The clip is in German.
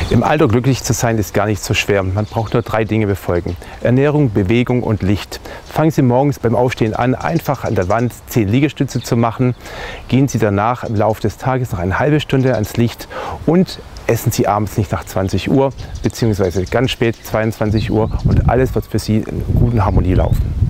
Im Alter glücklich zu sein ist gar nicht so schwer. Man braucht nur 3 Dinge befolgen: Ernährung, Bewegung und Licht. Fangen Sie morgens beim Aufstehen an, einfach an der Wand 10 Liegestütze zu machen. Gehen Sie danach im Laufe des Tages noch eine halbe Stunde ans Licht und essen Sie abends nicht nach 20 Uhr, beziehungsweise ganz spät 22 Uhr, und alles wird für Sie in guter Harmonie laufen.